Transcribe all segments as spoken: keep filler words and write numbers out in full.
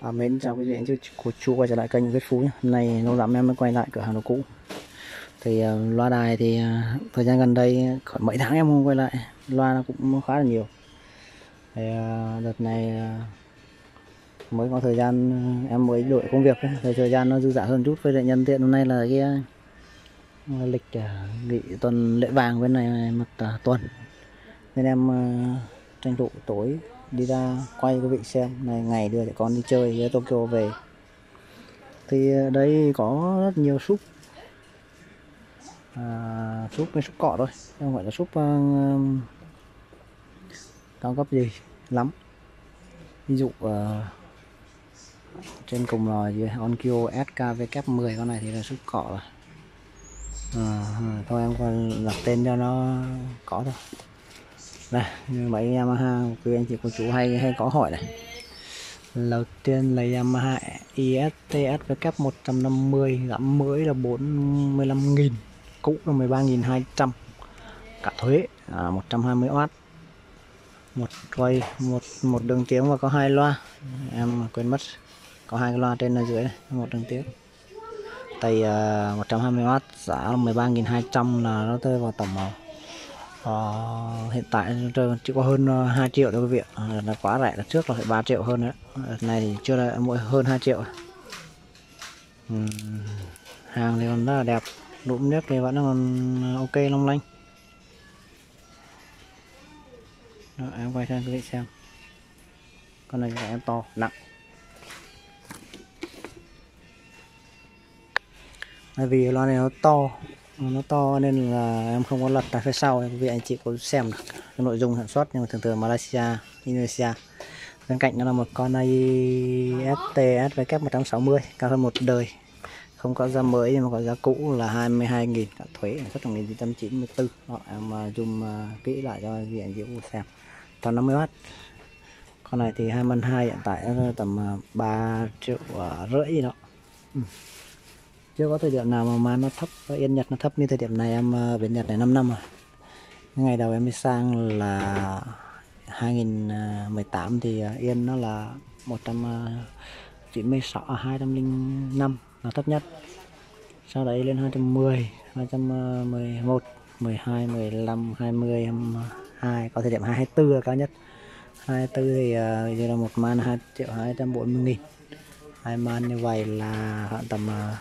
À, mến chào quý vị anh chị cô chú quay trở lại kênh Viết Phú nhé. Hôm nay lâu lắm em mới quay lại cửa hàng đồ cũ. Thì uh, loa đài thì uh, thời gian gần đây khoảng mấy tháng em không quay lại, loa nó cũng khá là nhiều. Thì uh, đợt này uh, mới có thời gian uh, em mới đổi công việc ấy. Thì thời gian nó dư dả hơn chút, với lại nhân tiện hôm nay là cái uh, lịch uh, nghỉ tuần lễ vàng bên này một uh, tuần, nên em uh, tranh thủ tối đi ra quay quý vị xem này, ngày đưa trẻ con đi chơi với Tokyo về. Thì đây có rất nhiều súp, à, súp với súp cọ thôi, không phải là súp uh, cao cấp gì lắm. Ví dụ uh, trên cùng là gì Onkyo ét ca vê mười, con này thì là súp cọ rồi. À, thôi em còn đặt tên cho nó có thôi. Đây mấy Yamaha quý anh chị cô chú hay hay có hỏi này. Đầu tiên là Yamaha i ét tê ét vê một trăm năm mươi, giảm mới là bốn mươi lăm nghìn, cũ là mười ba nghìn hai trăm, cả thuế, à, một trăm hai mươi oát, một quay, một một đường tiếng và có hai loa. Em quên mất có hai cái loa trên ở dưới này, một đường tiếng. Tay uh, một trăm hai mươi oát, giá mười ba nghìn hai trăm, là nó rơi vào tầm uh, hiện tại chỉ có hơn hai triệu thôi quý vị ạ. À, là quá rẻ, là trước là phải ba triệu hơn nữa. Đợt này thì chưa là mỗi hơn hai triệu. uhm, Hàng thì còn rất là đẹp, đũm nước thì vẫn còn ok long lanh. Đó, em quay sang quý vị xem, con này là em to nặng. Bởi vì loa này nó to nó to nên là em không có lật ra phía sau, quý vị anh chị có xem được cái nội dung sản xuất. Nhưng mà thường thường Malaysia, Indonesia. Bên cạnh đó là một con i ét tê ét vê một trăm sáu mươi, cao hơn một đời, không có giá mới nhưng mà có giá cũ là hai mươi hai nghìn, cả thuế xuất một nghìn chín trăm chín mươi tư. Đó, em zoom kỹ lại cho quý vị anh chị xem. Toàn năm mươi oát. Con này thì hai măn hai hiện tại tầm ba triệu rưỡi gì đó. Ừ. Chưa có thời điểm nào mà man nó thấp, yên Nhật nó thấp như thời điểm này. Em bên Nhật này năm năm rồi. Ngày đầu em đi sang là hai nghìn mười tám thì yên nó là một trăm chín mươi sáu, hai trăm lẻ năm là thấp nhất. Sau đấy lên hai trăm mười, hai trăm mười một, mười hai, mười lăm, hai mươi, hai mươi hai, có thời điểm hai mươi tư là cao nhất. hai mươi tư thì uh, giờ là một man hai triệu hai trăm bốn mươi nghìn. Hai man như vậy là khoảng tầm uh,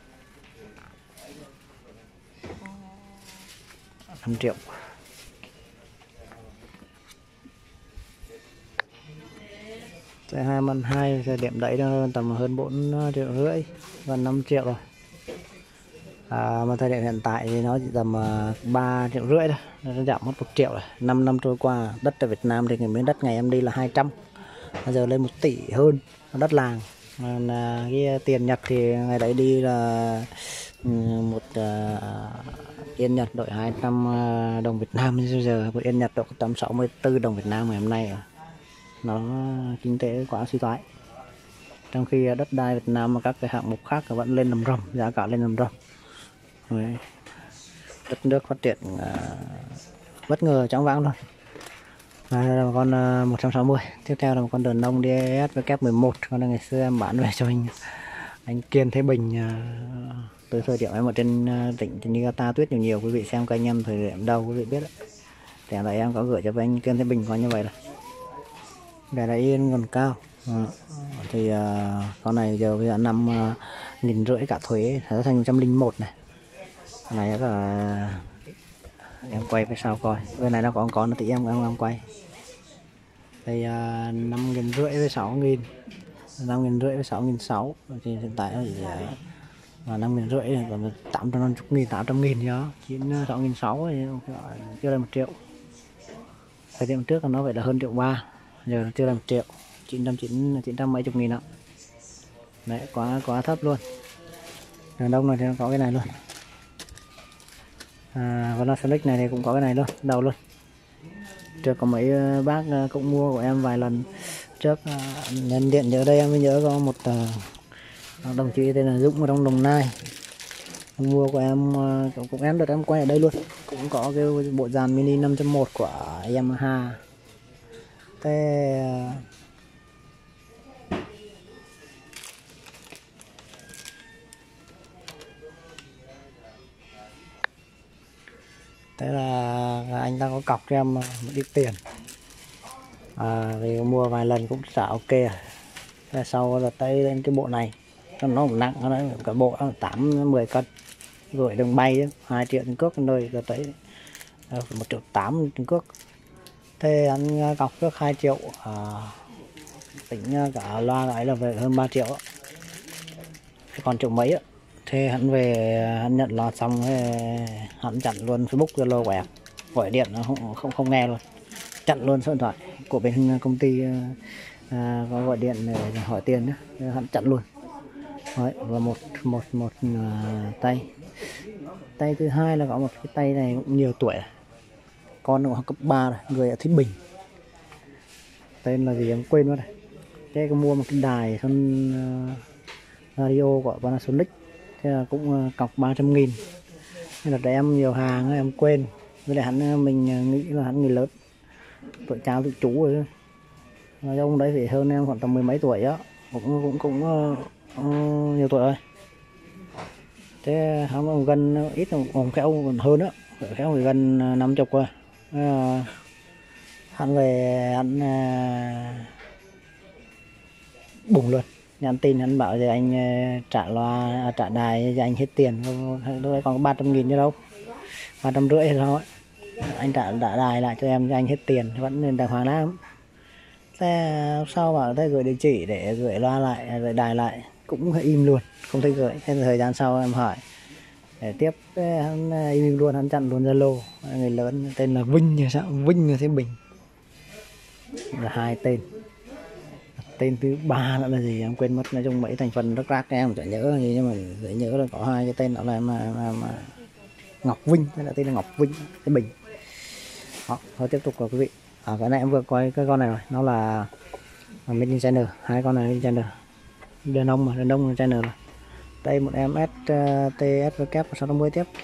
năm triệu. Cái hai man hai thời điểm đấy nó tầm hơn bốn triệu rưỡi, gần năm triệu rồi. À, mà thời điểm hiện tại thì nó chỉ tầm uh, ba triệu rưỡi thôi, nó giảm mất một triệu rồi. năm năm trôi qua, đất ở Việt Nam thì miếng đất ngày em đi là hai trăm, bây giờ lên một tỷ hơn, đất làng. Là cái tiền Nhật thì ngày đấy đi là một uh, yên Nhật đổi hai trăm uh, đồng Việt Nam, bây giờ một yên Nhật độ một trăm sáu mươi tư đồng Việt Nam ngày hôm nay. Nó kinh tế quá suy thoái, trong khi đất đai Việt Nam và các cái hạng mục khác vẫn lên nằm rầm, giá cả lên nằm rầm. Đấy. Đất nước phát triển uh, bất ngờ chóng váng luôn. Đây là một con uh, một trăm sáu mươi. Tiếp theo là một con đờn nông đê ét vê mười một. Con này ngày xưa em bán về cho anh anh Kiên Thế Bình, uh, từ thời điểm em ở trên uh, tỉnh trên Niigata tuyết nhiều nhiều. Quý vị xem kênh em thời điểm đâu quý vị biết đấy. Thì là em có gửi cho anh Kiên Thế Bình, coi như vậy là gà đã yên còn cao. Uh, thì uh, con này giờ bây giờ năm uh, nghìn rưỡi cả thuế, nó thành một trăm lẻ một này. Con này là em quay phía sau coi, bên này nó còn có nó tí em em em quay đây. uh, năm nghìn rưỡi với sáu nghìn, năm nghìn rưỡi với sáu nghìn sáu, thì hiện tại nó chỉ là năm nghìn rưỡi, còn tám trăm năm mươi nghìn, tám trăm nghìn đó, chín sáu nghìn sáu thì chưa là một triệu. Thời điểm trước là nó vậy là hơn triệu ba, giờ chưa là một triệu, chín trăm chín chín trăm mấy chục nghìn đó. Đấy, quá quá thấp luôn. Đàn đông này thì nó có cái này luôn. À, và Panasonic này thì cũng có cái này luôn, đầu luôn. Trước có mấy bác cũng mua của em vài lần trước. Nhân điện ở đây em mới nhớ có một uh, đồng chí tên là Dũng ở trong Đồng Nai, em mua của em, uh, cũng em được em quay ở đây luôn, cũng có cái bộ dàn mini năm chấm một của Yamaha. Thế uh, anh ta có cọc cho em một ít tiền, à, vì mua vài lần cũng trả ok. Thế sau là tay lên cái bộ này nó cũng nặng, nó cả bộ tám mười cân, gửi đường bay hai triệu tiền cước nơi là tới một triệu tám tiền cước. Thế anh cọc trước hai triệu, à, tính cả loa lại là về hơn ba triệu, còn triệu mấy á. Thế hắn về hắn nhận loa xong hắn chặn luôn Facebook, Zalo của em, gọi điện nó không không, không nghe luôn, chặn luôn số điện thoại của bên công ty, à, có gọi điện để hỏi tiền nữa, hắn chặn luôn. Đấy, và một một một uh, tay tay thứ hai là có một cái tay này cũng nhiều tuổi, con nó học cấp ba rồi, người ở Thái Bình, tên là gì em quên mất rồi. Thế có mua một cái đài con uh, radio của Panasonic, thế là cũng uh, cọc ba trăm nghìn. Nên là để em nhiều hàng em quên, với lại hắn mình nghĩ là hắn người lớn, tuổi cháu tuổi chú rồi, nói ông đấy phải hơn em khoảng tầm mười mấy tuổi á, cũng cũng cũng uh, uh, nhiều tuổi rồi. Thế hắn còn gần ít, còn khéo còn hơn á, khéo thì gần năm chục rồi. Uh, hắn về hắn uh, bùng luôn, nhắn tin hắn bảo thì anh uh, trả loa, à, trả đài cho anh hết tiền, lúc đấy còn có ba trăm nghìn chứ đâu, ba trăm rưỡi hay sao ấy. Anh trả, trả đài lại cho em cho anh hết tiền, vẫn nên đàng hoàng lắm. Thế sau bảo thế gửi địa chỉ để gửi loa lại, gửi đài lại, cũng im luôn, không thấy gửi. Thế thời gian sau em hỏi để tiếp, hắn im luôn, hắn chặn luôn Zalo. Người lớn tên là Vinh như sao, Vinh như thế Bình, là hai tên. Tên thứ ba nữa là gì em quên mất, nói chung mấy thành phần rất rác em chẳng nhớ gì, nhưng mà để nhớ là có hai cái tên đó là mà, mà, mà Ngọc Vinh, hay là tên là Ngọc Vinh Thế Bình. Đó, thôi tiếp tục rồi quý vị. À, cái này em vừa coi cái con này rồi, nó là Made in China, hai con này Made in China, đàn ông mà, đàn ông China rồi. Đây một em S T S V kép sáu trăm năm mươi tiếp.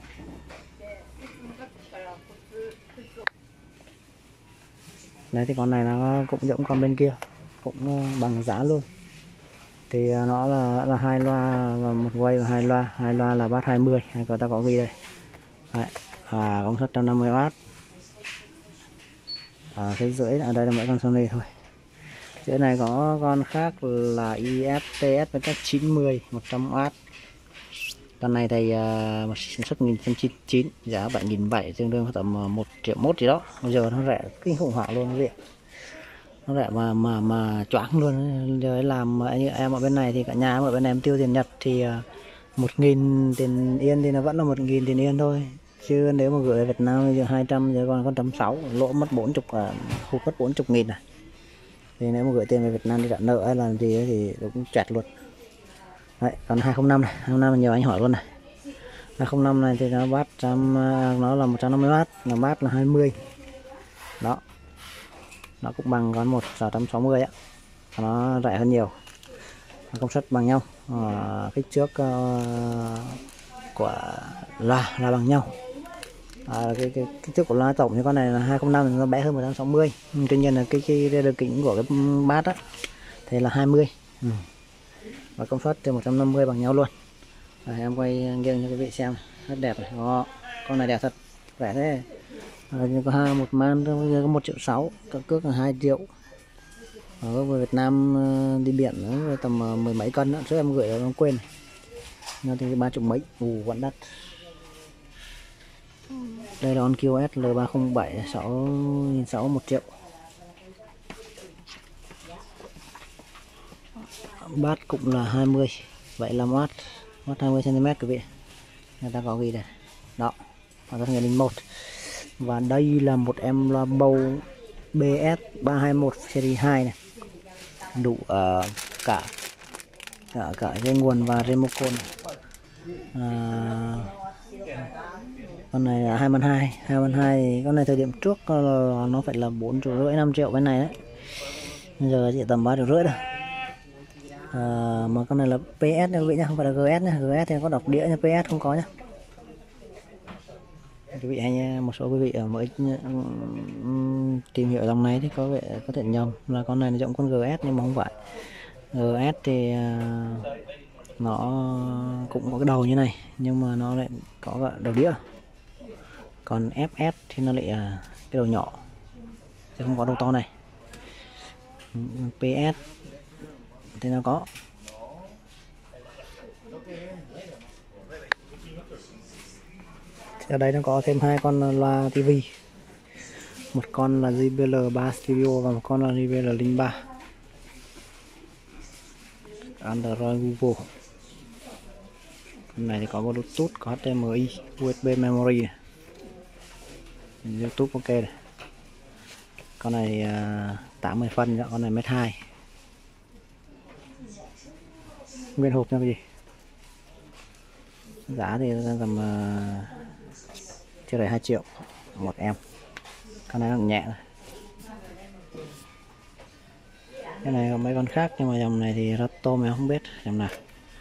Đấy thì con này nó cũng giống con bên kia, cũng bằng giá luôn. Thì nó là là hai loa và một quay và hai loa, hai loa là bass hai mươi, hay người ta có ghi đây. Đấy, à, công suất một trăm năm mươi oát. À, cái rưỡi ở đây là mỗi con Sony thôi. Chỗ này có con khác là i ép tê ét với cách chín mươi một trăm oát. Con này thì uh, một sản xuất một nghìn chín trăm chín mươi chín, giá bảy nghìn bảy trăm, tương đương tầm một triệu mốt gì đó. Bây giờ nó rẻ kinh khủng hoảng luôn quý vị. Nó rẻ mà mà mà choáng luôn. Giờ làm anh em ở bên này thì cả nhà ở bên em tiêu tiền Nhật thì một nghìn tiền yên thì nó vẫn là một nghìn tiền yên thôi. Chứ nếu mà gửi ở Việt Nam giờ hai trăm, giờ còn có trăm sáu, lỗ mất bốn mươi, hụt mất bốn mươi nghìn này. Thì nếu mà gửi tiền về Việt Nam đi trả nợ hay làm gì ấy thì cũng chẹt luôn. Đấy, còn hai không năm này, hai không năm nhiều anh hỏi luôn này. hai không năm này thì nó bass trăm, nó là một trăm năm mươi oát, là bass là hai mươi. Đó. Nó cũng bằng con một sáu trăm sáu mươi á. Nó rẻ hơn nhiều. Công suất bằng nhau. À, kích thước uh, của loa là bằng nhau. À, cái, cái kích thước của loa tổng thì con này là hai không năm thì nó bé hơn một trăm sáu mươi. Tuy nhiên là cái cái đường kính của cái bass á thì là hai mươi. Ừ. Và công suất thì một trăm năm mươi bằng nhau luôn. Rồi, em quay nghiêng cho quý vị xem, rất đẹp này. Đó, con này đẹp thật, rẻ thế. À, có hai một man bây giờ có một triệu sáu, cả cước là hai triệu. Ở Việt Nam đi biển nữa, tầm mười mấy cân nữa, trước em gửi rồi em quên này. Nó thì ba triệu mấy, ù vẫn đắt. Đây là con Q S L ba không bảy, sáu nghìn sáu trăm, một triệu. Bass cũng là hai mươi, bảy mươi lăm oát, watt hai mươi xăng ti mét quý vị. Người ta có ghi đây. Đó, và rất nghìn một. Và đây là một em loa bầu B S ba hai mốt series hai này. Đủ uh, cả cả cả dây nguồn và remote. À, con này là hai万hai, hai万hai thì con này thời điểm trước nó phải là bốn triệu rưỡi, năm triệu bên này đấy. Bây giờ chỉ tầm ba triệu rưỡi thôi. À, mà con này là pê ét nha quý vị nhá, không phải là giê ét nhá. giê ét thì có đọc đĩa nhưng pê ét không có nhá. Quý vị hay một số quý vị ở mới tìm hiểu dòng này thì có vẻ có thể nhầm là con này là giống con giê ét nhưng mà không phải. giê ét thì nó cũng có cái đầu như này nhưng mà nó lại có đầu đĩa. Còn ép ét thì nó lại là cái đầu nhỏ chứ không có đầu to này. pê ét thì nó có. Ở đây nó có thêm hai con loa tivi, một con là gi bê lờ ba Stereo và một con là gi bê lờ零ba Android Google. Con này thì có Bluetooth, có hát đê em i, u ét bê memory này. YouTube ok này. Con này à, tám mươi phân, con này mét hai. Nguyên hộp cho cái gì? Giá thì tầm uh, chưa đầy hai triệu một em. Con này nó nhẹ rồi. Cái này có mấy con khác nhưng mà dòng này thì Rato mình không biết dòng nào.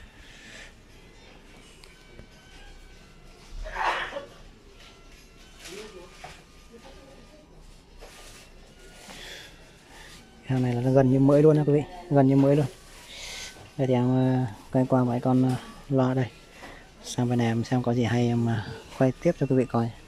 Hàng này là gần như mới luôn nha quý vị, gần như mới luôn. Đây thì em quay qua mấy con loa đây, sang bên này em xem có gì hay em quay tiếp cho quý vị coi.